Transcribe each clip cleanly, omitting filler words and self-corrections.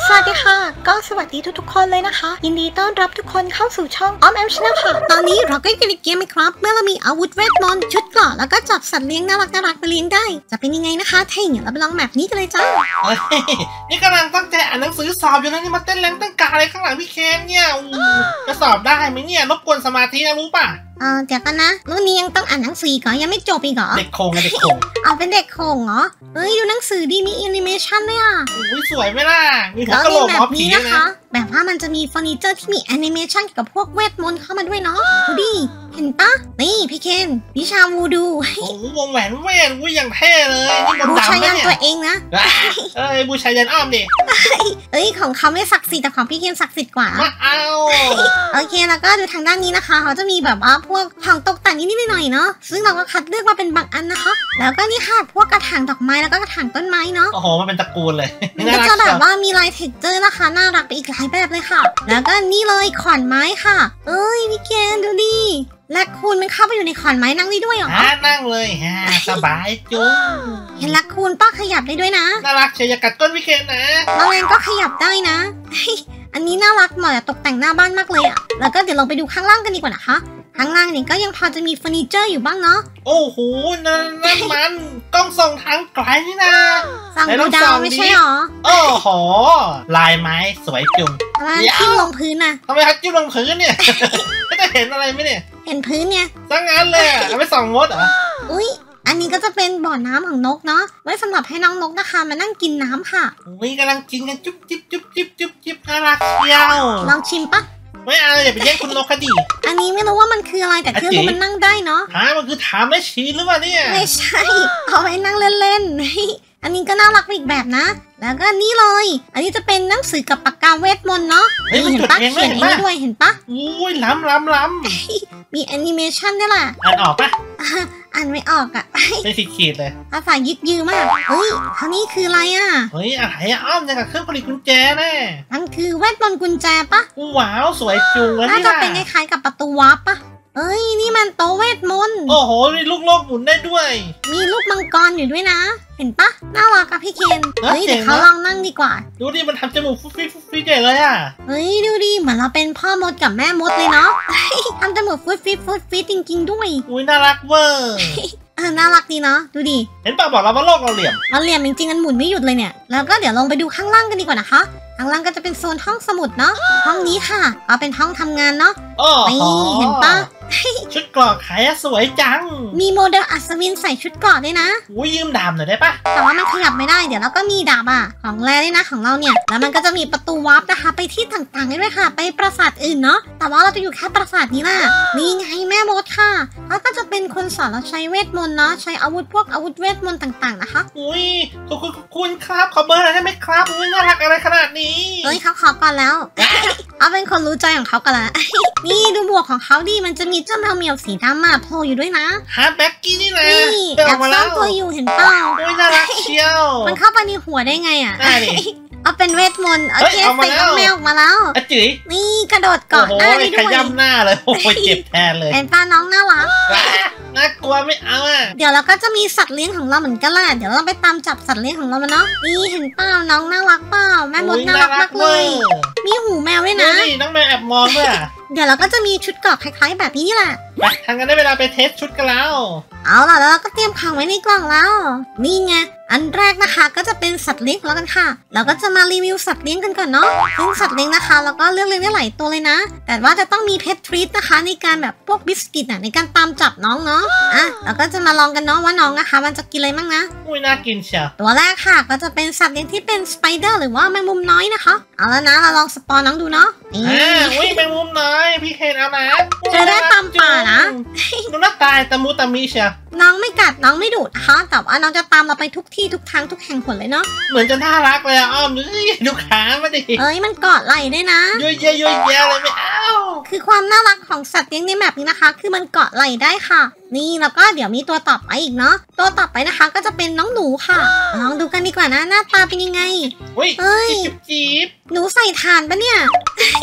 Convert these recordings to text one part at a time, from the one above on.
สวัสดีค่ะก็สวัสดีทุกคนเลยนะคะยินดีต้อนรับทุกคนเข้าสู่ช่องอ้อมแอมชาแนลค่ะตอนนี้เราก็อยู่ในเกมไหมครับเมื่อเรามีอาวุธเวทมนต์ชุดเกราะแล้วก็จับสัตว์เลี้ยงน่ารักไปเลี้ยงได้จะเป็นยังไงนะคะถ้าอย่างนั้นเราไปลองแมปนี้กันเลยจ้านี่กำลังตั้งใจอ่านหนังสือสอบอยู่นะนี่มาเต้นแรงตั้งกาอะไรข้างหลังพี่เคนเนี่ยจะสอบได้ไหมเนี่ยรบกวนสมาธินะรู้ป่ะเดี๋ยวกันนะรุ่นนี้ยังต้องอ่านหนังสือก่อนยังไม่จบอีกเหรอเด็กโคงเด็กโคงเอาเป็นเด็กโคงเหรอเฮ้ยดูหนังสือดีมีแอนิเมชันด้วยอ่ะอุ้ยสวยไหมล่ะมีหัวกกะโหลกหมอผีนะคะแบบว่ามันจะมีเฟอร์นิเจอร์ที่มีแอนิเมชันกับพวกเวทมนต์เข้ามาด้วยเนาะดูดิเห็นปะนี่พี่เคนวิชาวูดูโอ้วงแหวนเวทอุ้ยอย่างเท่เลยนี่บนดำนะเนี่ยตัวเองนะบูชายันอ้อมดิของเขาไม่ศักดิ์สิทธิ์แต่ของพี่เคนศักดิ์สิทธิ์กว่าเอาโอเคแล้วก็ดูทางด้านนี้นะคะเขาจะมีแบบว่าพวกของตกแต่งนิดๆหน่อยๆเนาะซึ่งเราก็คัดเลือกมาเป็นบางอันนะคะแล้วก็นี่ค่ะพวกกระถางดอกไม้แล้วก็กระถางต้นไม้เนาะโอ้โหมันเป็นตระกูลเลยก็จะแบบว่ามีลายเท็กเจอร์นะคะน่ารักไปอีกหลายแบบเลยค่ะแล้วก็นี่เลยขอนไม้ค่ะพี่เคนดูดิและคูณมันเข้าไปอยู่ในขอนไม้นั่งได้ด้วยเหรอนั่งเลยสบายจุ๊บเห็นและคูณป้าขยับได้ด้วยนะน่ารักเชียร์กัดก้นพี่เคนนะแมลงก็ขยับได้นะอันนี้น่ารักเหมาะกับตกแต่งหน้าบ้านมากเลยอ่ะแล้วก็เดี๋ยวลองไปดูข้างล่างกันดีกว่านะคะข้างล่างนี่ก็ยังพอจะมีเฟอร์นิเจอร์อยู่บ้างเนาะโอ้โหนั่นมันกล้องส่องทางไกลนี่นะส่องดูดาวไม่ใช่หรอโอ้โหลายไม้สวยจุ่มจิ้มลงพื้นนะทำไมครับจิ้มลงพื้นเนี่ยไม่ได้เห็นอะไรไหมเนี่ยเห็นพื้นเนี่ยตั้งงานเลยเอาไปส่องมดเหรออุ้ยอันนี้ก็จะเป็นบ่อน้ำของนกเนาะไว้สำหรับให้น้องนกนะคะมานั่งกินน้ำค่ะอุ้ยกำลังกินกันจุ๊บจิ๊บจุ๊บจิ๊บจุ๊บจิ๊บน่ารักเชียวลองชิมปะไม่เอาอย่าไปแย่งคุณนกคดีอันนี้ไม่รู้ว่ามันคืออะไรแต่คือมันนั่งได้เนาะมันคือถามไม่ชี้หรือเปล่าเนี่ยไม่ใช่เอาไว้นั่งเล่นๆอันนี้ก็น่ารักอีกแบบนะแล้วก็นี่เลยอันนี้จะเป็นหนังสือกับปากกาเวทมนต์เนาะเห็นปะเขียนเองด้วยเห็นปะอุ้ยล้ำมีแอนิเมชันด้วยล่ะอ่านออกปะอ่านไม่ออกอ่ะไม่ขีดเลยภาษายึดยืมากคราวนี้คืออะไรอ่ะอะไรอ้อมอย่างกับเครื่องผลิตกุญแจแน่มันคือเวทมนต์กุญแจปะว้าวสวยจุงแล้วนี่น่าจะเป็นคล้ายๆกับประตูวาร์ปปะนี่มันโต๊ะเวทมนต์โอ้โหมีลูกโลกหมุนได้ด้วยมีลูกมังกรอยู่ด้วยนะเห็นปะน่ารักอะพี่เคนเดี๋ยวเขาลองนั่งดีกว่าดูดิมันทำจมูกฟุ๊ดใหญ่เลยอะดูดิเหมือนเราเป็นพ่อมดกับแม่มดเลยเนาะทำจมูกฟุ๊ดจริงๆด้วยอุ้ยน่ารักเวอร์น่ารักดีเนาะดูดิเห็นป่ะบอกเราว่าโลกเราเหลี่ยมจริงๆมันหมุนไม่หยุดเลยเนี่ยแล้วก็เดี๋ยวลงไปดูข้างล่างกันดีกว่านะคะข้างล่างก็จะเป็นโซนห้องสมุดเนาะห้องนี้ค่ะเอาเป็นห้องทำงานเนาะเห็นปะชุดเกราะขายสวยจังมีโมเดลอัศวินใส่ชุดเกราะด้วยนะยืมดาบหน่อยได้ปะแต่ว่ามันขยับไม่ได้เดี๋ยวเราก็มีดาบของแร่ด้วยนะของเราเนี่ยแล้วมันก็จะมีประตูวาร์ปนะคะไปที่ต่างๆด้วยค่ะไปปราสาทอื่นเนาะแต่ว่าเราจะอยู่แค่ปราสาทนี้แหละนี่ไงแม่มดค่ะแล้วก็จะเป็นคนสอนเราใช้เวทมนต์เนาะใช้อาวุธพวกอาวุธเวทมนต์ต่างๆนะคะคุณครับขอเบอร์หน่อยได้ไหมครับน่ารักอะไรขนาดนี้เขาขอก่อนแล้ว เอาเป็นคนรู้ใจของเขากันละนี่ดูหมวกของเขาดิมันจะมีเจ้าแมวเหมียวสีดำโผล่อยู่ด้วยนะแบ็กกี้นี่แหละแอบซ่อนตัวอยู่เห็นเปล่าน่ารักเชียวมันเข้าไปในหัวได้ไงเอาเป็นเวทมนต์โอเคใส่น้องแมวออกมาแล้วจุ๋ยนี่กระโดดเกาะหน้าได้ด้วยขย้ำหน้าเลยโอ้ยเจ็บแทนเลยเป็นป้าน้องน่ารักน่ากลัวไม่เอาเดี๋ยวเราก็จะมีสัตว์เลี้ยงของเราเหมือนกันแหละเดี๋ยวเราไปตามจับสัตว์เลี้ยงของเรามาเนาะนี่เห็นเปล่าน้องน่ารักเปล่าแม่มดน่ารักมากเลยมีหูแมวด้วยนะน้องแมวแอบมองด้วยเดี๋ยวเราก็จะมีชุดเกราะคล้ายๆแบบนี้นี่แหละไปทางกันได้เวลาไปเทสชุดกันแล้วเอาล่ะแล้วเราก็เตรียมของไว้ในกล่องแล้วนี่ไงอันแรกนะคะก็จะเป็นสัตว์เลี้ยงแล้วกันค่ะเราก็จะมารีวิวสัตว์เลี้ยงกันก่อนเนาะซึ่งสัตว์เลี้ยงนะคะเราก็เลือกเลี้ยงได้หลายตัวเลยนะแต่ว่าจะต้องมีเพททรีตนะคะในการแบบพวกบิสกิตในการตามจับน้องเนาะเราก็จะมาลองกันเนาะว่าน้องนะคะมันจะกินอะไรบ้างนะน่ากินเชียวตัวแรกค่ะก็จะเป็นสัตว์เลี้ยงที่เป็นสไปเดอร์หรือว่าแมงมุมน้อยนะคะเอาแล้วนะเราลองสปอนน้องดูเนาะแมงมุมน้อยพี่เคนเอานะจะได้ตามป่านะดูน่าตายตะมูตะมีเชียวน้องไม่กัดน้องไม่ดุนะคะแต่ว่าน้องจะตามเราไปทุกที่ทุกทางทุกแห่งหนเลยเนาะเหมือนจะน่ารักเลยอ้อมดูขามาดิมันเกาะไหล่ด้วยนะยุ่ยแย่เลยไม่เอาคือความน่ารักของสัตว์เลี้ยงในแมปนี้นะคะคือมันเกาะไหล่ได้ค่ะนี่แล้วก็เดี๋ยวมีตัวต่อไปอีกเนาะตัวต่อไปนะคะก็จะเป็นน้องหนูค่ะลองดูกันดีกว่านะหน้าตาเป็นยังไงจี๊บหนูใส่ถ่านปะเนี่ย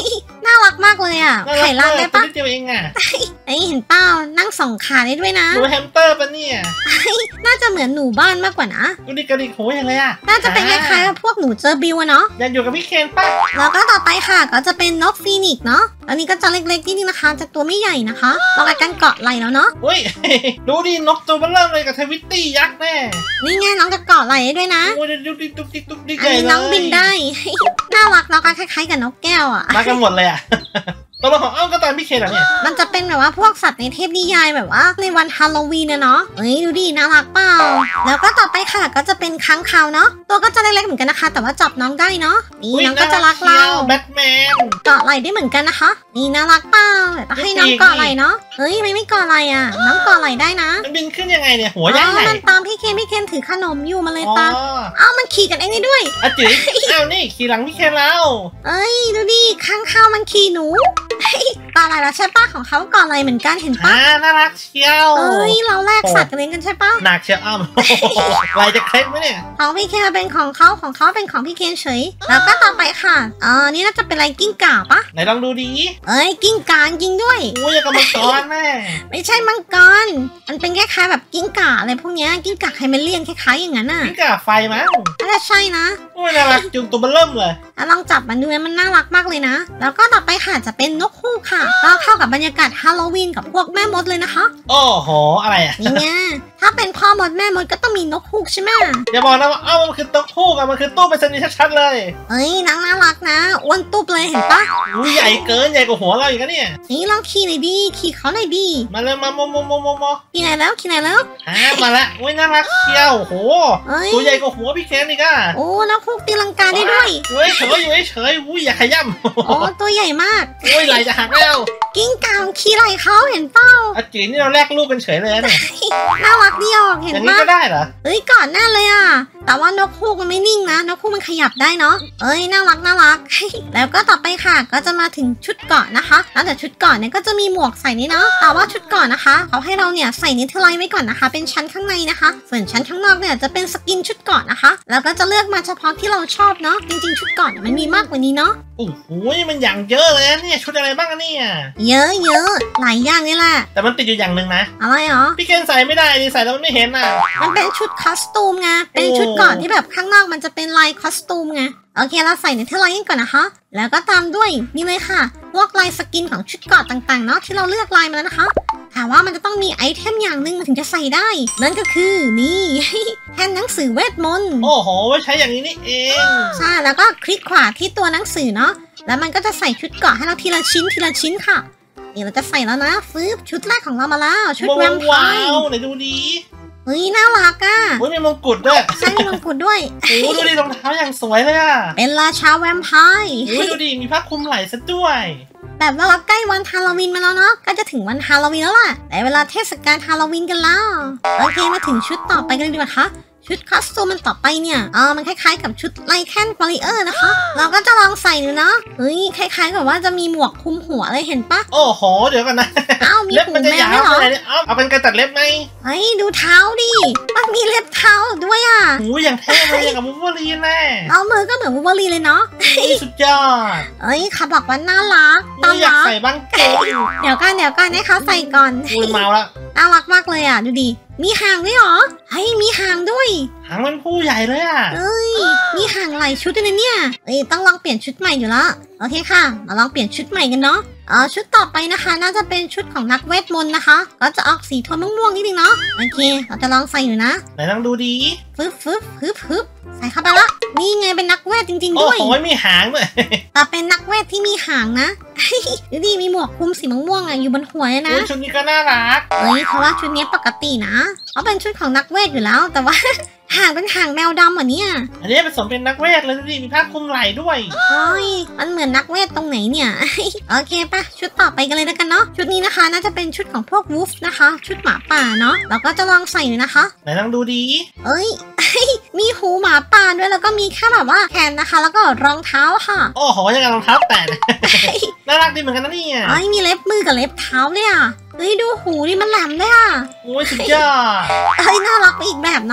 น่ารักมากเลยอ่ะไข่ลาดได้ปะเดียวเองอ่ะไอ้เห็นเป้านั่งสองขาได้ด้วยนะหนูแฮมสเตอร์ปะเนี่ยน่าจะเหมือนหนูบ้านมากกว่านะดูดิกระดิกหูอย่างเลยอ่ะน่าจะเป็นคล้ายๆกับพวกหนูเจอบิวอะเนาะอยากอยู่กับพี่เคนป่ะแล้วก็ต่อไปค่ะก็จะเป็นนกฟีนิกซ์เนาะอันนี้ก็จะเล็กๆนิดนึงนะคะจะตัวไม่ใหญ่นะคะลองกันเกาะไหล่แล้วเนาะอุ้ย ดูดินกตัวเบลเริ่มเลยกับทวิตตี้ยักษ์แน่นี่ไงน้องจะเกาะไหล่ได้ด้วยนะโอ้ยดูดิตุ๊กติ๊กตุ๊กติ๊กอันใหญ่นี้เลยน้องบินได้ น่ารักเนาะก็คล้ายๆกับนกแก้วอ่ะมากันหมดเลยอ่ะ ตัวของก็ตามพี่เคนเหรอเนี่ยมันจะเป็นแบบว่าพวกสัตว์ในเทพนิยายแบบว่าในวันฮาโลวีนเนาะเอ้ยดูดิน่ารักเปล่าแล้วก็ต่อไปค่ะก็จะเป็นค้างคาวเนาะตัวก็จะเล็กๆเหมือนกันนะคะ แต่ว่าจับน้องได้เนาะนี่น้องก็จะรักเราแบทแมนเกาะไหล่ได้เหมือนกันนะคะ นี่น่ารักเปล่าแต่ต้องให้น้องเกาะไหล่เนาะเฮ้ยไม่เกาะไหล่อ่ะน้องเกาะไหล่ได้นะมันบินขึ้นยังไงเนี่ยหัวยักษ์ไหนมันตามพี่เคนถือขนมอยู่มาเลยอ๋อตามอ้าวมันขี่กันเองได้ด้วยอาจิ๋ยอ้าวนี่ขี่หลังพี่เคนแล้วเอ้ยดูดิข้างข้าวมันขี่หนูเกาะไหล่แล้วใช่ปะของเขาเกาะไหล่เหมือนกันเห็นปะน่ารักเชียวเอ้ยเราแลกสัตว์กันเองกันใช่ปะหนักเชียวอ้าวลายจะเคล็ดไหมเนี่ยของพี่เคนเป็นของเขาเป็นของพี่เคนเฉยแล้วก็ต่อไปค่ะนี่น่าจะเป็นอะไรกิ้งก่าปะไหนลองดูดีเอ้ยกิ้งก่าจริงด้วยโอ้ยยังกับมังกรแม่ไม่ใช่มังกรมันเป็นคล้ายๆแบบกิ้งก่าอะไรพวกเนี้ยกิ้งก่าไฮเมเลียนคล้ายๆอย่างนั้นน่ะนี่กาไฟมั้งน่าจะใช่นะโอ้ยน่ารักจุงตัวเบลเริ่มเลยลองจับมันดูนะมันน่ารักมากเลยนะ แล้วก็ต่อไปค่ะจะเป็นนกฮูกค่ะก็เข้ากับบรรยากาศฮาโลวีนกับพวกแม่มดเลยนะคะโอ้โหอะไรอ่ะนี่ไงถ้าเป็นพ่อมดแม่มดก็ต้องมีนกฮูกใช่ไหมอย่าบอกนะว่าเอ้ามันคือตุ๊กคู่กันมันคือตู้ไปรษณีย์ชัดๆเลยเอ้ยนางน่ารักนะอ้วนตุ๊บเลยเห็นปะอุ้ยใหญ่เกินใหญ่กว่าหัวเราอีกนะเนี่ยนี่ลองขี่หน่อยดิขี่เขาหน่อยดิมาเลยมาโมขี่ไหนแล้วมาละอุ้ยน่ารักเชียวโอ้โหเอ้ยตัวใหญ่กว่าหัวพี่เคนอีกอ่ะโอ้นกฮูกตีลังกาได้ด้วยเฮ้ยเฉยอยู่เฉยอุ้ยอย่าขย้ำโอ้ตัวใหญ่มากอุ้ยไหลจะหักแล้วกิ้งก่าขี่ไหล่เขาเห็นเป้าอาจีนี่เราแลกลูกกันเฉยเลยนะเนี่ยน่ารักดีออกเห็นอย่างนี้ปะก็ได้เหรอเอ้ยก่อนหน้าเลยอ่ะ แต่ว่านกฮูกมันไม่นิ่งนะ นกฮูกมันขยับได้เนาะ เอ้ยน่ารัก แล้วก็ต่อไปค่ะ ก็จะมาถึงชุดเกราะนะคะแล้วแต่ชุดเกราะเนี่ยก็จะมีหมวกใส่นี่เนาะ แต่ว่าชุดเกราะนะคะเขาให้เราเนี่ยใส่เนเธอร์ไลท์ไว้ก่อนนะคะ เป็นชั้นข้างในนะคะ ส่วนชั้นข้างนอกเนี่ยจะเป็นสกินชุดเกราะนะคะ แล้วก็จะเลือกมาเฉพาะที่เราชอบเนาะ จริงๆชุดเกราะเนี่ยมันมีมากกว่านี้เนาะโอ้โหมันอย่างเยอะเลยนะเนี่ยชุดอะไรบ้างอะเนี่ยเยอะหลายอย่างนี่แหละแต่มันติดอยู่อย่างหนึ่งนะอะไรหรอพี่เคนใส่ไม่ได้ดิใส่แล้วมันไม่เห็นอ่ะมันเป็นชุดคอสตูมไง เป็นชุดเกราะที่แบบข้างนอกมันจะเป็นลายคอสตูมไง โอเคเราใส่เนเธอร์ไลท์กันก่อนนะคะ แล้วก็ตามด้วยนี่เลยค่ะ พวกลายสกินของชุดเกราะต่างๆเนาะที่เราเลือกลายมาแล้วนะคะแต่ว่ามันจะต้องมีไอเทมอย่างหนึ่งมันถึงจะใส่ได้ นั่นก็คือนี่ แผ่นหนังสือเวทมนต์โอ้โหไว้ใช้อย่างนี้นี่เองใช่แล้วก็คลิกขวาที่ตัวหนังสือเนาะ แล้วมันก็จะใส่ชุดเกราะให้เราทีละชิ้นค่ะ นี่เราจะใส่แล้วนะฟื้นชุดแรกของเรามาแล้ว ชุดแวมไพว้าร์วไหนดูดีเฮ้ยน่ารักอ่ะโอ้ยมีมงกุฎด้วยใช่มีมงกุฎด้วยโอ้ดูดิรองเท้าอย่างสวยเลยอ่ะเป็นราชาแวมไพร์โอ้ยดูดิมีผ้าคลุมไหล่ซะด้วยแบบว่าเราใกล้วันฮาโลวีนมาแล้วเนาะ ก็จะถึงวันฮาโลวีนแล้วล่ะได้เวลาเทศกาลฮาโลวีนกันแล้ว โอเคมาถึงชุดต่อไปกันเลยดีกว่าค่ะ ชุดคอสตูมมันต่อไปเนี่ยมันคล้ายๆกับชุดไลแคนฟอริเออร์นะคะ เราก็จะลองใส่ดูเนาะ เฮ้ยคล้ายๆกับว่าจะมีหมวกคลุมหัวเลยเห็นปะโอ้โหเดี๋ยวกันนะอ้าวมีเล็บหูมันจะแมยาว วด้วยเหรอขนาดนี้เอาเป็นการตัดเล็บไหมเฮ้ยดูเท้าดิ มันมีเล็บเท้าด้วยอ่ะโอ้ยอย่างเท่เลยอย่างกับมูฟเวอรีนแน่เอามือก็เหมือนวูล์ฟเวอรีนเลยเนาะนี่สุดยอดเอ้ยเขาบอกว่าน่ารักตนี่อนอยากรักใส่บ้างเก๋เดี๋ยวกันให้เขาใส่ก่อนกูเมาแล้วน่ารักมากเลยอ่ะดูดิ มีหางด้วยเหรอ เฮ้ยมีหางด้วยหางมันผู้ใหญ่เลยอ่ะเอ้ย มีหางหลายชุดด้วยนะเนี่ย เอ้ยต้องลองเปลี่ยนชุดใหม่อยู่แล้ว โอเคค่ะ มาลองเปลี่ยนชุดใหม่กันเนาะชุดต่อไปนะคะ น่าจะเป็นชุดของนักเวทมนต์นะคะ ก็จะออกสีโทนม่วงๆนิดนึงเนาะ โอเค เราจะลองใส่อยู่นะไหนลองดูดีฟึบใส่เข้าไปละนี่ไงเป็นนักเวทจริงๆโอ้ด้วยโหมีหางด้วยแต่เป็นนักเวทที่มีหางนะ ดูดิมีหมวกคลุมสีม่วงๆอ่ะอยู่บนหัวเลยนะโอ้ยชุดนี้ก็น่ารักเฮ้ยเพราะว่าชุดนี้ปกตินะเขาเป็นชุดของนักเวทอยู่แล้ว แต่ว่า หางเป็นหางแมวดำอ่ะเนี่ยอันนี้เป็นสมเป็นนักเวทเลยดูดิมีผ้าคลุมไหล่ด้วยโอ้ยมันเหมือนนักเวทตรงไหนเนี่ย โอเคปะชุดต่อไปกันเลยแล้วกันเนาะ ชุดนี้นะคะน่าจะเป็นชุดของพวกวูฟนะคะ ชุดหมาป่าเนาะ เราก็จะลองใส่อยู่นะคะไหนลองดูดีเอ้ย มีหูหมาป่าด้วยแล้วก็มีแค่แบบว่าแขนนะคะ แล้วก็รองเท้าค่ะโอ้โหยังกับรองเท้าแตะ น่ารักดีเหมือนกันนะเนี่ยเอ้ยมีเล็บมือกับเล็บเท้าเลยอ่ะ เฮ้ยดูหูนี่มันแหลมเลยอ่ะโอ้ยสุดยอดเฮ้ยน่ารักไปอีกแบบเนาะ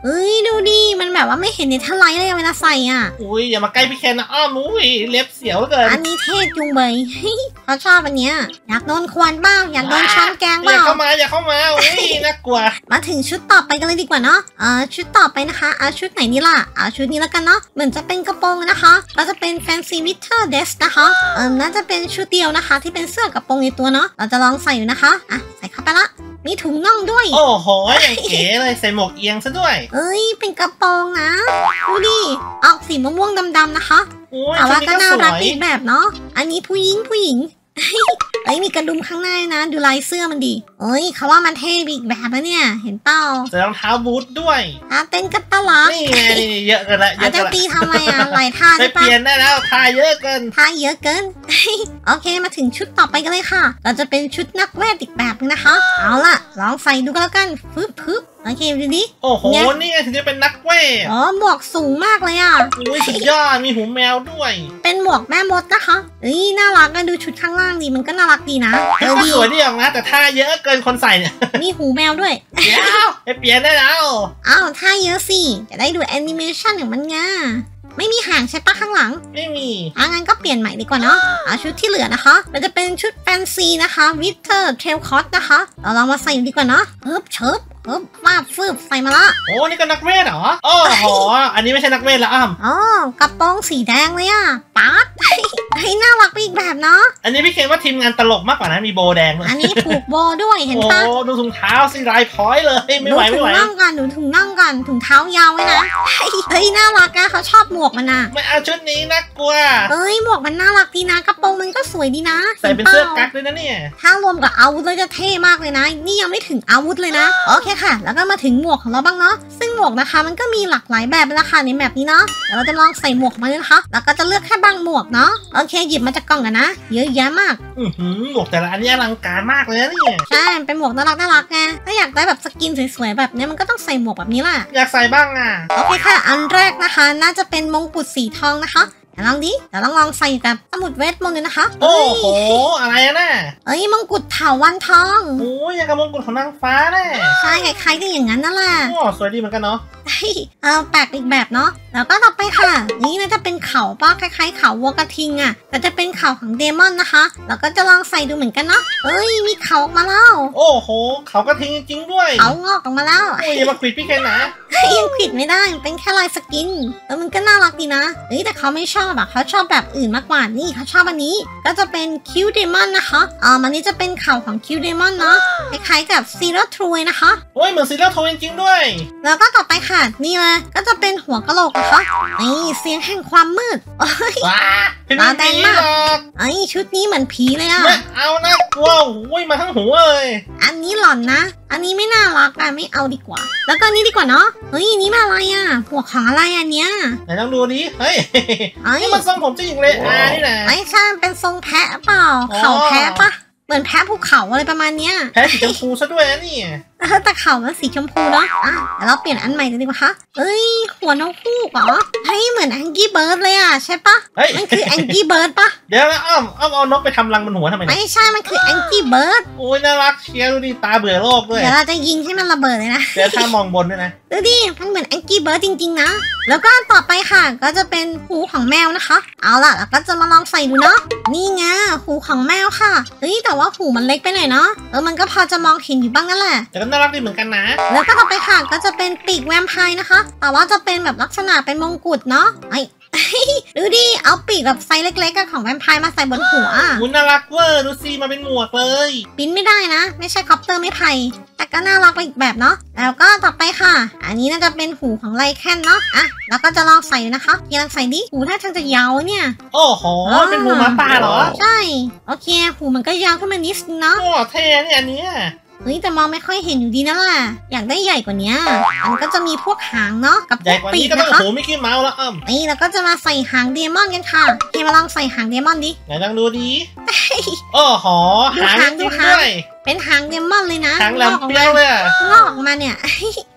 เอ้ยดูดิมันแบบว่าไม่เห็นในทลายเลยเวลาใส่อ่ะอุ้ยอย่ามาใกล้พี่เคนนะอ้อมอุ้ยเล็บเสียวเหลือเกินอันนี้เท่จุงเบย เขาชอบอันเนี้ยอยากโดนควานบ้างอยากโดนช้อนแกงอบ้าย่าง เข้ามาอย่าเข้ามาอุ้ยน่ากลัวมาถึงชุดต่อไปกันเลยดีกว่าเนาะชุดต่อไปนะคะชุดไหนนี่ล่ะชุดนี้แล้วกันเนาะเหมือนจะเป็นกระโปรงนะคะก็จะเป็น Fancy Winter Dress นะคะน่าจะเป็นชุดเดียวนะคะที่เป็นเสื้อกระโปรงในตัวเนาะเราจะลองใส่อยู่นะคะใส่เข้าไปละมีถุงน่องด้วยโอ้โหอย่างเก๋เลยใส่หมวกเอียงซะด้วยเอ้ยเป็นกระโปรงนะดูดิออกสีม่วงๆดำๆนะคะอุ้ยแต่ชุดว่านี้ก็ก็น่าสรักวยอีกแบบเนาะอันนี้ผู้หญิง เอ้ยมีกระดุมข้างหน้านะดูลายเสื้อมันดีเอ้ยเขาว่ามันเท่อีกแบบนะเนี่ยเห็นเปล่าใส่รองเท้าบูทด้วยเต้นกัตตาลักนี่ไงนี่เยอะกันละเยอาอะจะกันละตีทำไมหลายท่าไปใช่เปปะลี่ยนได้แล้วทาเยอะเกินท่าเยอะเกิน โอเคมาถึงชุดต่อไปกันเลยค่ะเราจะเป็นชุดนักเวทอีกแบบนึงนะคะเอาล่ะลองใส่ดูกันแล้วกันปึ๊บโอเคดูดิโอ้โหนี่ไงถึงจะเป็นนักเวทหมวกสูงมากเลยอ่ะอุ้ยสุดยอดมีหูแมวด้วยเป็นหมวกแม่มดนะคะน่ารักดูชุดข้างล่างดีมันก็น่ารักดีนะก็สวยดีออกนะแต่ท่าเยอะเกินคนใส่เนี่ยมีหูแมวด้วยเดี๋ยวไปเปลี่ยนได้แล้วอ้าวท่าเยอะสิจะได้ดูแอนิเมชันของมันไงไม่มีหางใช่ปะข้างหลังไม่มีงั้นก็เปลี่ยนใหม่ดีกว่าเนาะชุดที่เหลือนะคะมันจะเป็นชุดแฟนซีนะคะวิเทอร์เทลคอสนะคะเราลองมาใส่ดูดีกว่าเนาะเชิบฟืบใส่มาละโอ้นี่ก็นักเวทเหรอโอ้โหอันนี้ไม่ใช่นักเวทละอ้ำกระโปรงสีแดงเลยอ่ะป๊าด น่ารักไปอีกแบบเนาะอันนี้พี่เคนว่าทีมงานตลกมากกว่านะมีโบแดงเลยอันนี้ผูกโบด้วยเห็นโอ้ปะดูถุงเท้าสิลายพร้อยเลยไม่ไหวดูถุงน่องกันดูถุงน่องกันถุงเท้ายาวไว้นะน่ารักอะเขาชอบหมวกมันอะไม่เอาชุดนี้น่ากลัวหมวกมันน่ารักดีนะกระโปรงมันก็สวยดีนะใส่เป็นเสื้อกั๊กด้วยนะเนี่ยถ้ารวมกับอาวุธเลยจะเท่มากเลยนะนี่ยังไม่ถึงอาวุธเลยนะโอเคค่ะแล้วก็มาถึงหมวกของเราบ้างเนาะซึ่งหมวกนะคะมันก็มีหลากหลายแบบราคาในแบบนี้เนาะเดี๋ยวเราจะลองใส่หมวกมาเลยนะคะแล้วก็จะเลือกแค่บางหมวกเนาะโอเคหยิบมาจากกล่องกันนะเยอะแยะมากหมวกแต่ละอันนี้อลังการมากเลยนะเนี่ยใช่เป็นหมวกน่ารักไงถ้าอยากได้แบบสกินสวยๆแบบนี้มันก็ต้องใส่หมวกแบบนี้แหละอยากใส่บ้างอ่ะโอเคค่ะอันแรกนะคะน่าจะเป็นมงกุฎสีทองนะคะเดี๋ยวลองใส่กับสมุดเวทมนต์เลยนะคะโอ้โหอะไรน่ะมงกุฎเถาวัลย์ทองโอ้ยยังกับมงกุฎของนางฟ้าแน่ใช่คล้ายๆกันอย่างนั้นนั่นแหละโอ้สวยดีเหมือนกันเนาะแปลกอีกแบบเนาะแล้วก็ต่อไปค่ะนี่น่าจะเป็นเขาป้าคล้ายๆเขาวัวกระทิงอ่ะแต่จะเป็นเขาของเดมอนนะคะแล้วก็จะลองใส่ดูเหมือนกันเนาะมีเขาออกมาแล้วโอ้โหเขากระทิงจริงๆด้วยเขางอกออกมาแล้วโอ้ยอย่ามาขวิดพี่เคนนะยังผิดไม่ได้มันเป็นแค่ลายสกินแล้วมันก็น่ารักดีนะแต่เขาไม่ชอบอ่ะเขาชอบแบบอื่นมากกว่านี่เขาชอบอันนี้ก็จะเป็นคิวเดมอนนะคะมันนี้จะเป็นเขาของคิวเดมอนเนาะคล้ายๆกับซีโร่ทรูนะคะโอ้ยเหมือนซีเรียลโทจริงๆด้วยแล้วก็ต่อไปค่ะนี่เลยก็จะเป็นหัวกะโหลกนะคะเสียงแห่งความมืดว้าพี่ตาแดงมากหรอกชุดนี้เหมือนผีเลยอ่ะไม่เอานะกลัวโอ้ยมาทั้งหัวเลยอันนี้หล่อนนะอันนี้ไม่น่ารักอ่ะไม่เอาดีกว่า แล้วก็นี่ดีกว่าเนาะอันนี้มาอะไรอ่ะหัวของอะไรอันเนี้ยไหนลองดูดิเฮ้ยนี่มันทรงผมจริงเลยนี่นะไม่ใช่เป็นทรงแพะเปล่าอ๋อเขาแพะปะเหมือนแพะภูเขาอะไรประมาณเนี้ยแพ้สีชมพูซะด้วยนะนี่แต่เขามันสีชมพูเนาะเดี๋ยวเราเปลี่ยนอันใหม่กันดีกว่าคะหัวนกฮูกเหรอเหมือนแองกี้เบิร์ดเลยอ่ะใช่ปะเฮ้ยมันคือแองกี้เบิร์ดปะเดี๋ยวนะอ้อมเอานกไปทำรังบนหัวทำไมเนี่ยไม่ใช่มันคือแองกี้เบิร์ดโอ้ยน่ารักเชียร์ดูดิตาเบื่อโลกด้วยเดี๋ยวเราจะยิงให้มันระเบิดเลยนะเดี๋ยวถ้ามองบนด้วยนะดูดิมันเหมือนแองกี้เบิร์ดจริงๆนะแล้วก็ต่อไปค่ะก็จะเป็นหูของแมวนะคะเอาล่ะแล้วก็จะมาลองใส่ดูเนาะนี่ไงหูของแมวค่ะแต่ว่าหูมันเล็กไปหน่อยเนาะมันก็พอจะมองเห็นอยู่บ้างนั่นแหละแต่ก็น่ารักดีเหมือนกันนะแล้วก็ต่อไปค่ะก็จะเป็นปีกแวมไพร์นะคะแต่ว่าจะเป็นแบบลักษณะเป็นมงกุฎเนาะดูดิเอาปีกแบบไซส์เล็กๆของแวมไพร์มาใส่บนหัวอุ้ยน่ารักเวอร์ดูสิมาเป็นหมวกเลยปิ้นไม่ได้นะไม่ใช่คอปเตอร์ไม่ไผ่แต่ก็น่ารักไปอีกแบบเนาะแล้วก็ต่อไปค่ะอันนี้น่าจะเป็นหูของไลแคนเนาะแล้วก็จะลองใส่นะคะลองใส่ดิหูถ้าทางจะยาวเนี่ยโอ้โหเป็นหูหมาป่าเหรอใช่โอเคหูมันก็ยาวขึ้นมานิดนึงเนาะโอ้เท่เนี่ยอันเนี้ยแต่มองไม่ค่อยเห็นอยู่ดีนะล่ะอยากได้ใหญ่กว่านี้มันก็จะมีพวกหางเนาะกับใหญ่กว่าปีนี้กก็ต้องนะคะหูมิกกี้เมาส์แล้วนี่แล้วก็จะมาใส่หางเดมอนกันค่ะมาลองใส่หางเดมอนดิไหนลองดูดิโอ้โหหางจริงด้วยเป็นหางเดมอนเลยนะหางแหลมเปรี้ยวเลยงอกออกมาเนี่ย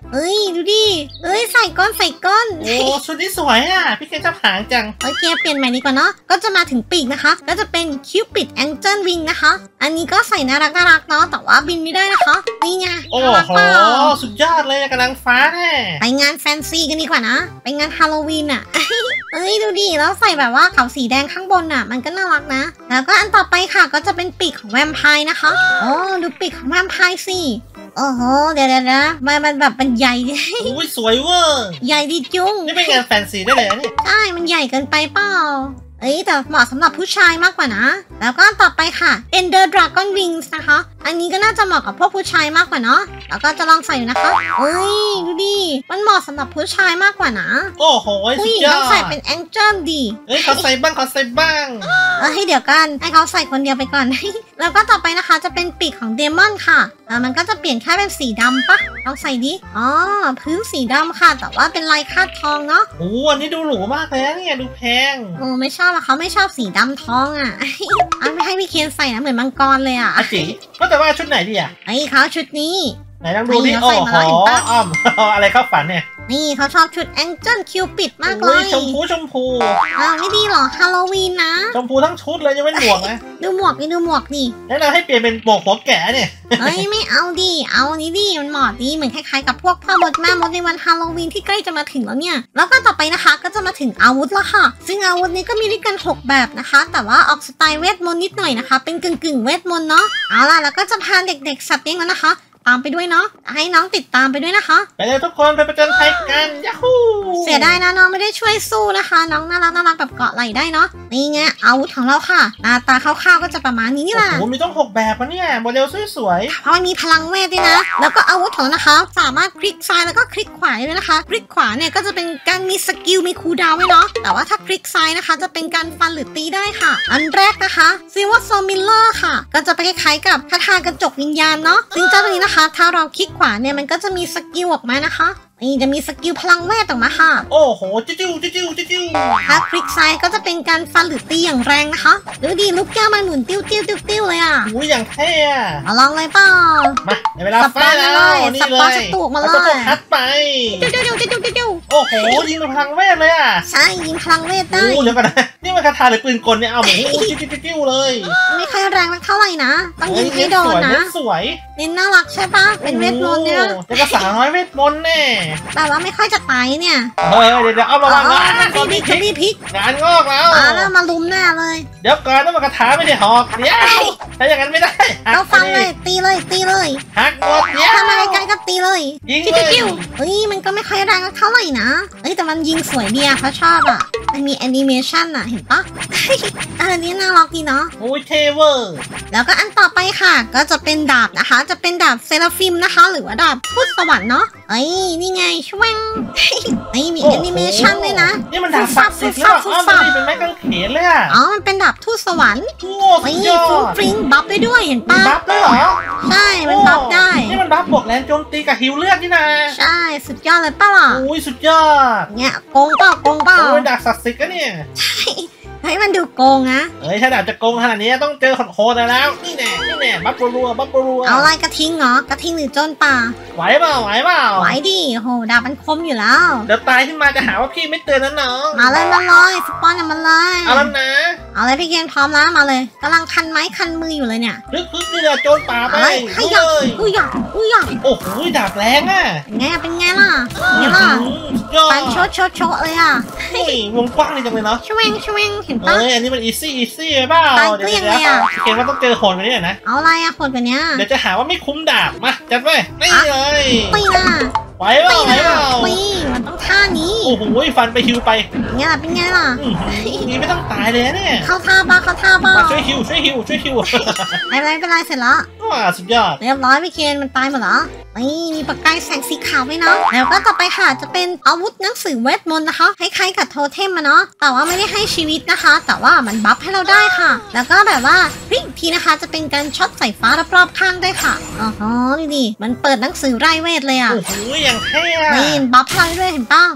เอ้ยดูดิเอ้ยใส่ก้อนโอ้ชุดนี้สวยอ่ะพี่เคนชอบหางจังโอเคเปลี่ยนใหม่ดีกว่าเนาะก็จะมาถึงปีกนะคะก็จะเป็น Cupid Angel Wing นะคะอันนี้ก็ใส่น่ารักเนาะแต่ว่าบินไม่ได้นะคะนี่ไงโอ้น่ารักโหเปล่าสุดยอดเลยกำลังฟ้าแน่ไปงานแฟนซีกันดีกว่านะไปงานฮาโลวีนอ่ะ เอ้ยดูดิแล้วใส่แบบว่าเขาสีแดงข้างบนอ่ะมันก็น่ารักนะแล้วก็อันต่อไปค่ะก็จะเป็นปีกของแวมไพร์นะคะโอ้ดูปีกของแวมไพร์สิโอ้โหเดี๋ยวนะมันแบบมันใหญ่อุ้ยสวยเวอร์ใหญ่ดีจุ้งนี่เป็นงานแฟนซีได้เลยนี่ใช่มันใหญ่เกินไปเปล่าเอ้ยแต่เหมาะสำหรับผู้ชายมากกว่านะแล้วก็ต่อไปค่ะ Ender Dragon Wings นะคะอันนี้ก็น่าจะเหมาะกับพวกผู้ชายมากกว่าเนาะแล้วก็จะลองใส่ดูนะคะเอ้ยดูดิมันเหมาะสำหรับผู้ชายมากกว่านะโอ้โหผู้สุหดญิงยอต้องใส่ดเป็น Angel ดีเฮ้ยขอใส่บ้างให้เดี๋ยวกันให้เขาใส่คนเดียวไปก่อน แล้วก็ต่อไปนะคะจะเป็นปีกของเดมอนค่ะมันก็จะเปลี่ยนแค่เป็นสีดำปะลองใส่ดิอ๋อพื้นสีดำค่ะแต่ว่าเป็นลายคาดทองเนาะโอ้อันนี้ดูหรูมากเลยนะเนี่ยดูแพงโอ้ไม่ชอบอะเขาไม่ชอบสีดำทองอ่ะ อันไม่ให้พี่เคนใส่นะเหมือนมังกรเลยอ่ะอาจิก็แต่ว่าชุดไหนดีอ่ะไอ้เขาชุดนี้ไหนลองดูดินี่โอ้เราโหใส่มาแล้วเห็นปะอ้อม อะไรเข้าฝันเนี่ยนี่เขาชอบชุด Angel Cupid มากเลอุ้ยยชมพูไม่ดีหรอฮาโลวีนนะชมพูทั้งชุดเลยยังไม่หมวกนะดูหมวกนี่ดูหมวกนี่แนะนำให้เปลี่ยนเป็นหมวกหัวแก่เนี่ยเอ้ยไม่เอาดิเอาอันนี้ดิมันเหมาะดีเหมือนคล้ายๆกับพวกพ่อมดแม่มดในวันฮาโลวีนที่ใกล้จะมาถึงแล้วเนี่ยแล้วก็ต่อไปนะคะก็จะมาถึงอาวุธแล้วค่ะซึ่งอาวุธนี้ก็มีด้วยกัน6แบบนะคะแต่ว่าออกสไตล์เวทมนต์นิดหน่อยนะคะเป็นกึ่งเวทมนต์เนาะเอาล่ะแล้วก็จะพาเด็กๆสัตว์เลี้ยงแล้วนะคะตามไปด้วยเนาะให้น้องติดตามไปด้วยนะคะไปเลยทุกคนไปประจนภัยกันยาฮูเสียดายนะน้องไม่ได้ช่วยสู้นะคะ น้องน่ารักแบบเกาะไหล่ได้เนาะนี่ไงอาวุธของเราค่ะหน้าตาคร่าวๆก็จะประมาณนี้นี่แหละโอ้โหมีต้อง6แบบวะเนี่ยโมเดลสวยเพราะมันมีพลังเวทด้วยนะ แล้วก็อาวุธของเรานะคะ สามารถคลิกซ้ายแล้วก็คลิกขวาด้วยนะคะ คลิกขวาเนี่ยก็จะเป็นการมีสกิลมีคูลดาวน์ไว้เนาะ แต่ว่าถ้าคลิกซ้ายนะคะจะเป็นการฟันหรือตีได้ค่ะ อันแรกนะคะซิว่าโซมิลเลอร์ค่ะ ก็จะไปคล้ายๆกับคาถากระจกวิญญาณเนาะ ซึ่งเจ้าตัวนี้นะคะ ถ้าเราคลิกขวาเนี่ยมันก็จะมีสกิลออกมานะคะนี่จะมีสกิลพลังเวทออกมาค่ะๆโอ้โหจิ้วถ้าคลิกซ้ายก็จะเป็นการฟันหรือตีอย่างแรงนะคะดูดิลูกแก้วมันหมุนติ้วเลยอ่ะอุ้ยอย่างเท่อะมาลองเลยเปล่ามาในเวลาฟ้าแล้วนี่สับเลปะยสตูกมาเลยเอาตัวคัดไปเจ้าโอ้โหยิงพลังเวทเลยอ่ะใช่ยิงพลังเวทได้โอ้เดี๋ยวก่อนนะนี่มันคาถาหรือปืนกลเนี่ยเอาหมูจิ้วเลยไม่ค่อยแรงเท่าไหร่นะต้องยิงให้โดนนะสวยเน้นน่ารักใช่ปะเป็นเวทมนต์เนี่ยจะกระสาน้อยเวทมนต์แน่แต่ว่าไม่ค่อยจะตายเนี่ยเฮ้ยเดี๋ยวเอามาละงานพี่พริกงานงอกแล้วแล้วมาลุมหน้าเลยเดี๋ยวก่อนต้องมากระถาไม่ได้หอกเดี๋ยวถ้าอย่างนั้นไม่ได้เราฟังเลยตีเลยหักหมดเดี๋ยวถ้ามาใกล้ๆก็ตีเลยยิงเลยจิ้วเฮ้ยมันก็ไม่ค่อยแรงเท่าไหร่นะเฮ้ยแต่มันยิงสวยดีอะเขาชอบอะมันมีแอนิเมชันอะเห็นปะ อันนี้น่ารักดีเนาะโอ้ยเทเวอร์แล้วก็อันต่อไปค่ะก็จะเป็นดาบนะคะ จะเป็นดาบเซราฟิมนะคะ หรือว่าดาบพุทธสวรรค์เนาะเอ้ยนี่ไงช่วง นี่มีแอนิเมชันด้วยนะนี่มันดาบศักดิ์สิทธิ์แล้วอ้อมไม่ได้เป็นไม้กางเขนเลยอ่ะอ๋อมันเป็นดาบทูตสวรรค์โอ้เฮ้สุยดยอฟุ้งดฟริ้งบัฟได้ด้วยเห็นมันปะบัฟได้เหรอใช่มันบัฟได้นี่มันบัฟบวกแรงโจมตีกับฮิวเลือดนี่นะใช่สุดยอดเลยป่ะล่ะโอ้ยสุดยอดเนี่ยโกงเปล่าโอ้ยดาบศักดิ์สิทธิ์ก็เนี่ยเฮ้ยมันดูโกงนะเอ้ยถ้าดาบจะโกงขนาดนี้ต้องเจอโคตรแล้วนี่แน่บัฟรัวเอาอะไรกระทิงเหรอกระทิงหรือโจรป่าไหวเปล่าไหวดิโหดาบมันคมอยู่แล้วเดี๋ยวตายขึ้นมาจะหาว่าพี่ไม่เตือนนะน้องมาเลยสปอนอย่ามาเลยเอาแล้วนะเอาเลยพี่เกณฑ์พร้อมแล้วมาเลยกำลังคันไม้คันมืออยู่เลยเนี่ยลึกนี่เลยโจรป่าไปอะไรให้หยักเลยอุ้ยหยักโอ้โหดาบแรงอ่ะเป็นไงล่ะเนี่ยล่ะสุดยอดปันโชะเลยอ่ะนี่วงกว้างนี่จังเลยเนาะช่วงเห็นปะเอ้ยอันนี้มันอีซี่ไปเปล่าตายเกลี้ยงเลยอะเกมว่าต้องเจอโหดกว่านี้หน่อยนะเอาอะไรอะคนแบบเนี้ยเดี๋ยวจะหาว่าไม่คุ้มดาบมาจัดไปนี่เลยตีนะไหวเปล่าตีมันต้องท่านี้โอ้โหฟันไปฮิวไปเป็นไงล่ะนี่ไม่ต้องตายเลยนะเนี่ยเข้าท่าบ้ามาช่วยฮิวไม่เป็นไรเสร็จแล้วว้าสุดยอดเรียบร้อยพี่เคนมันตายหมดเหรอนี่มีปากกายแสงสีขาวไว้เนาะแล้วก็ต่อไปค่ะจะเป็นอาวุธหนังสือเวทมนต์นะคะคล้ายๆกับโทเทมมาเนาะแต่ว่าไม่ได้ให้ชีวิตนะคะ แต่ว่ามันบัฟให้เราได้ค่ะ แล้วก็แบบว่าพลิกทีนะคะจะเป็นการช็อตใส่ฟ้ารอบๆข้างได้ค่ะอ๋อนี่มันเปิดหนังสือไร่เวทเลยอ่ะโอ้โหอย่างเท่อะนี่บัฟให้เราด้วยเห็นเปล่าแต่ว่ามัน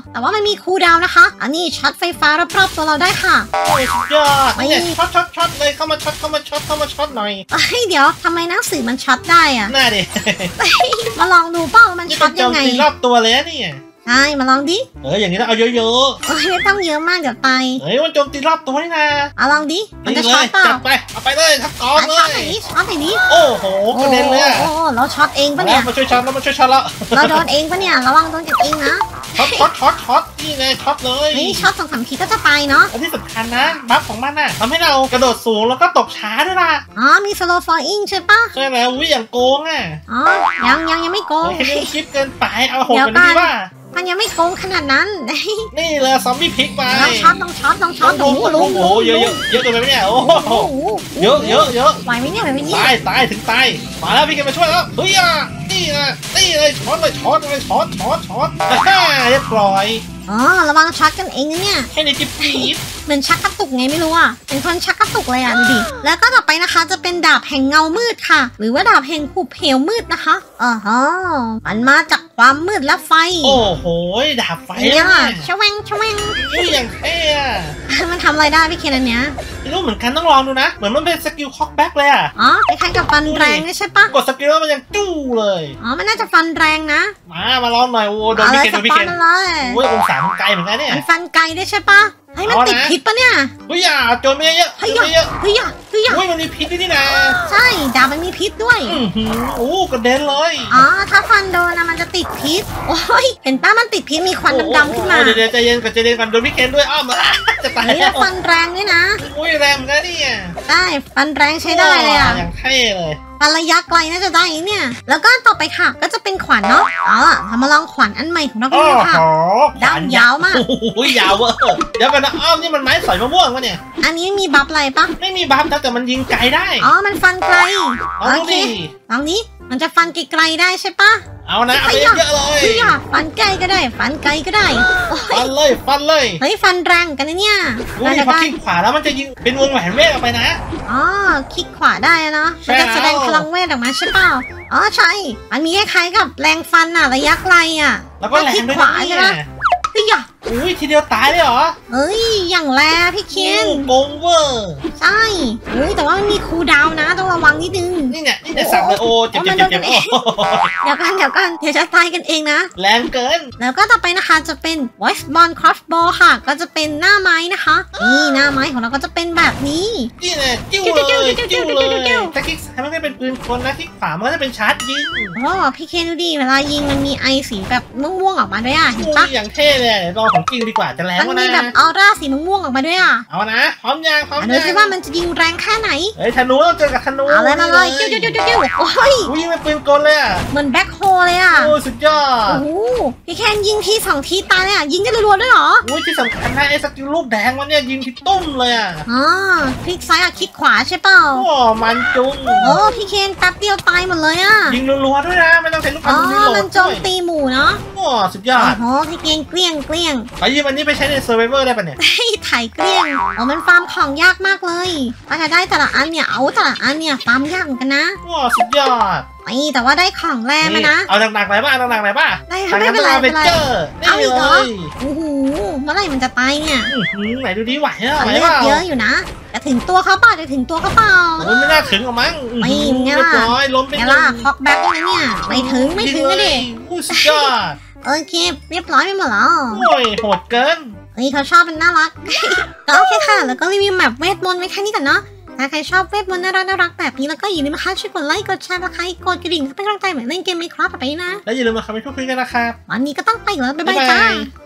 มันมีคูลดาวน์นะคะอันนี้ช็อตไฟฟ้ารอบๆตัวเราได้ค่ะโอ้ยสุดยอดนี่ช็อตเลยเข้ามาช็อตหน่อยเดี๋ยวทำไมหนังสือมันช็อตได้อะน่าดิมาลองดูเป้ามันนี่ช็เป็อตนโจยังไงมตีรอบตัวเลยนี่ใช่มาลองดิอย่างนี้ต้องเอาเยอะไม่ต้องเยอะมากเดี๋ยวตายมันโจมตีรอบตัวนี่นะเอาลองดิมันจะช็อตเปล่าจัดไปเอาไปเลยทับกองเลช็อตยไหนนี้ช็อตไหนนี้โอ้โหกระเด็นเลยโอ้เราช็อตเองปะเนี่ยมาช่วยช็อตแล้วเราโดนเองปะเนี่ยระวังโดนกันเองนะช็อตนี่ไงช็อตเลยนี่ช็อต2-3 ทีก็จะตายเนาะและที่สำคัญนะบัฟของมันน่ะทำให้เรากระโดดสูงแล้วก็ตกช้าด้วยล่ะอ๋อมี slow falling ใช่ปะใช่แล้วอย่างโกงอ่ะอ๋อยังไม่โกงเฮ้ยคิดเกินไปเอาโหดกว่านี้ว่ามันยังไม่โกงขนาดนั้นนี่เลยซอมบี้พลิกไปลองช็อตโอ้โหลุงโอ้โหเยอะเกินไปไหมเนี่ยโอ้โหเยอะไหวไหมเนี่ยตายถึงตายมาแล้วพี่แกมาช่วยแล้วเฮ้ยนี่เลยช็อตเลยช็อตเรียบร้อยอ๋อระวังช็อตกันเองนะเนี่ยแค่ในจิ๊บปี๊บเหมือนชักกระตุกไงไม่รู้อ่ะเป็นคนชักกระตุกเลยอ่ะดูดิแล้วก็ต่อไปนะคะจะเป็นดาบแห่งเงามืดค่ะ หรือว่าดาบแห่งหุบเหวมืดนะคะมันมาจากความมืดและไฟโอ้โหดาบไฟเนี่ยชะแวงอุ้ยอย่างเท่อะมันทำอะไรได้พี่เคนอันเนี้ยไม่รู้เหมือนกันต้องลองดูนะเหมือนมันเป็นสกิลคอกแบ็กเลยอ่ะอ๋อคล้ายๆกับฟันแรงใช่ปะกดสกิลแล้วมันยังจู้เลยอ๋อมันน่าจะฟันแรงนะมาลองหน่อยโอ้โดนพี่เคนโดนพี่เคนเลยโอ้ยองศามันไกลเหมือนกันเนี่ยมันฟันไกลได้ใช่ปะเฮ้ยมันติดพิษปะเนี่ยเฮ้ยโจมไม่เยอะเฮ้ยมันมีพิษด้วยนี่นะใช่ดาบมันมีพิษด้วยโอ้กระเด็นเลยอ๋อถ้าฟันโดนนะมันจะติดพิษโอ้ยเห็นป้ามันติดพิษมีควันดำๆขึ้นมาเดี๋ยวใจเย็นกันโดนพี่เคนด้วยอ้อมจะตายเฮ้ยฟันแรงด้วยนะอุ้ยแรงเหมือนกันเนี่ยได้ฟันแรงใช้ได้เลยอ่ะอย่างเท่เลยฟันระยะไกลน่าจะได้เนี่ยแล้วก็ต่อไปค่ะก็จะเป็นขวานเนาะทำมาลองขวานอันใหม่ของเรากันดูค่ะด้ามยาวมากโอ้ยยาวเวอร์เดี๋ยวกันนะอ้อมนี่มันไม้สอยมะม่วงวะเนี่ยอันนี้มีบัฟอะไรปะไม่มีบัฟนะแต่มันยิงไกลได้อ๋อมันฟันไกลเอาดูดิลองนี้มันจะฟันไกลๆได้ใช่ปะเอานะเอาไปเยอะเลยเฮ้ยฟันไกลก็ได้ฟันไกลก็ได้ฟันเลยเฮ้ยฟันแรงกันนะเนี่ยอุ้ยพอคลิกขวาแล้วมันจะยิงเป็นวงแหวนเวทออกไปนะอ๋อคลิกขวาได้เนาะมันจะแสดงพลังเวทออกมาใช่เปล่าอ๋อใช่มันมีคล้ายๆกับแรงฟันอะระยะไกลอะแล้วก็แรงด้วยนะเนี่ยเฮ้ยอุ้ยทีเดียวตายเลยเหรอเฮ้ยอย่างแรงพี่เคนโกงเวอร์ใช่เฮ้ยแต่ว่ามันมีคูลดาวน์นะต้องระวังนิดนึงนี่เนี่ยสับเลยโอ้เจ็บโอ้เดี๋ยวกันเดี๋ยวจะตายกันเองนะแรงเกินแล้วก็ต่อไปนะคะจะเป็น voice bond crossbow ค่ะก็จะเป็นหน้าไม้นะคะนี่หน้าไม้ของเราก็จะเป็นแบบนี้นี่เนี่ยจิ้วเลยถ้าคลิกซ้ายมันก็เป็นปืนคนนะคลิกขวามันก็จะเป็นชาร์จยิงโอ้พี่เคนดูดิเวลายิงมันมีไอสีแบบม่วงๆออกมาด้วยอ่ะเห็นปะอย่างเท่เลยลองของจริงดีกว่าจะแรงมันกว่ามีนะแบบออร่าสีม่วงๆออกมาด้วยอ่ะเอานะพร้อมยังดูสิว่ามันจะยิงแรงแค่ไหนเฮ้ยธนูต้องเจอกับธนูเอาเลยมาเลยจิ้วโอ้ยวิ่งเป็นปืนกลเลยอ่ะเหมือนแบ็คโฮเลยอ่ะโอ้สุดยอดโอ้โหพี่เคนยิงที2 ทีตายเลยอ่ะยิงได้รัวๆด้วยเหรออุ้ยที่สำคัญนะไอ้สกิลลูกแดงมันเนี่ยยิงที่ตุ้มเลยอ่ะอ๋อคลิกซ้ายกับคลิกขวาใช่เปล่าโอ้มันจุ้งโอ้พี่เคนแป๊บเดียวตายหมดเลยอ่ะยิงรัวๆด้วยนะไม่ต้องใช้ลูกอ๋กอระสุนรีโหลดมันโจมตีหมู่เนาะโอ้สุดยอดโอ้โหพี่เคนเกลี้ยงขอยืมอันนี้ไปใช้ในเซอร์ไวเวอร์ได้ปะเนี่ยให้ถ่ายเกลี้ยงอ๋อมันฟาร์มของยากมากเลยก็จะได้แต่ละอันเนี่ยแต่ละอันเนี่ยฟาร์มยากเหมือนกันนะโอ้สุดยอดแต่ว่าได้ของแร่มานะเอาหนักๆไหนบ้างได้ไม่เป็นไรเป็นเจอร์นี่เลยโอ้โหเมื่อไหร่มันจะตายเนี่ยไหนดูดิไหวอ่ะไหวเลืเปอดล่าเยอะอยู่นะจะถึงตัวเขาเปล่าจะถึงตัวเขาเปล่าโอ้ยไม่น่าถึงหรอกมั้งไม่ไงล่ะเรียบร้อยล้มไปไงล่ะคอกแบ็คเลยนะเนี่ยไม่ถึงนะดิผู้สุดยอดโอเคเรียบร้อยไปหมดแล้วโอ้ยโหดเกินเขาชอบเป็นน่ารัก ก็โอเคค่ะแล้วก็รีวิวแบบเวทมนต์ไว้แค่นี้ก่อนเนาะถ้าใครชอบเวทมนต์น่ารักแบบนี้แล้วก็อย่าลืมนะคะช่วยกดไลค์กดแชร์และกดกระดิ่งเพื่อเป็นกำลังใจเหมือนเล่นเกมไม่ครับต่อไปนะและอย่าลืมมาคอมเมนต์พูดคุยกันนะครับวันนี้ก็ต้องไปแล้วบ๊ายบายจ้า